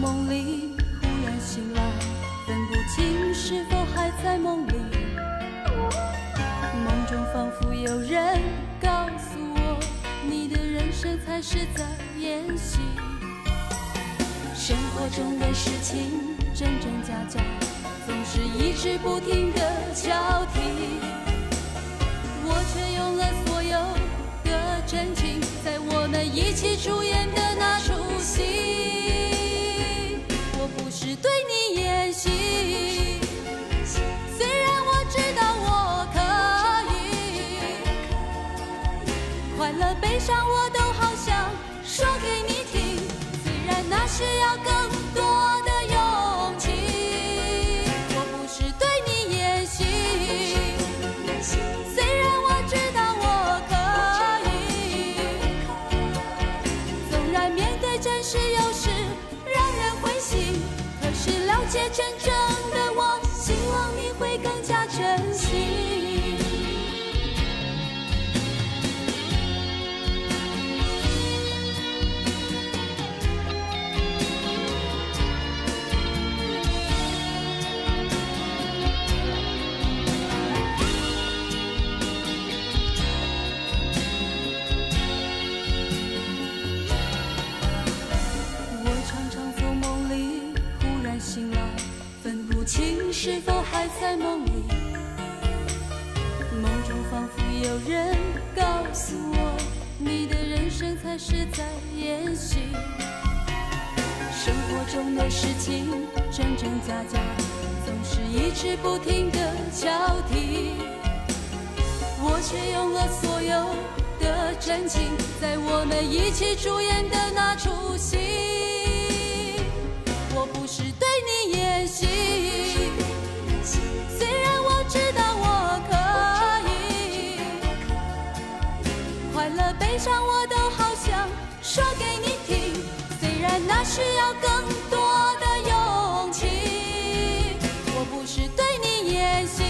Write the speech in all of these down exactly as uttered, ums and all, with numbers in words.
梦里，忽然醒来，分不清是否还在梦里。梦中仿佛有人告诉我，你的人生才是在演戏。生活中的事情真真假假，总是一直不停的交替，我却用了所有的真情，在我们一起出演的那出戏。我不是对你演戏，虽然我知道我可以，快乐悲伤我都好想说给你听，虽然那需要更多的勇气。我不是对你演戏，虽然我知道我可以，纵然面对真实有时让人灰心，可是了解真正的我，希望你会更加珍惜。是否还在梦里？梦中仿佛有人告诉我，你的人生才是在演戏。生活中的事情真真假假，总是一直不停的交替，我却用了所有的真情，在我们一起主演的那出戏。我不是对你演戏，虽然我知道我可以，快乐悲伤我都好想说给你听，虽然那需要更多的勇气。我不是对你演戏，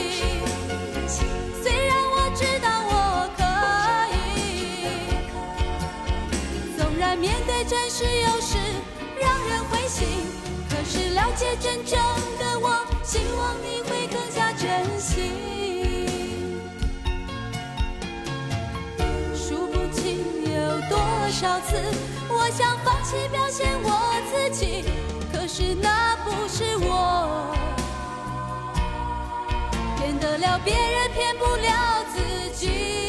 虽然我知道我可以，纵然面对真实有时让人灰心，可是了解真正的我，希望你会更加珍惜。数不清有多少次我想放弃表现我自己，可是那不是我，骗得了别人骗不了自己。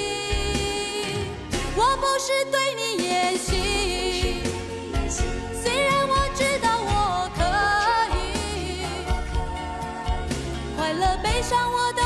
我不是对你演戏，虽然我知道我可以，快乐悲伤我都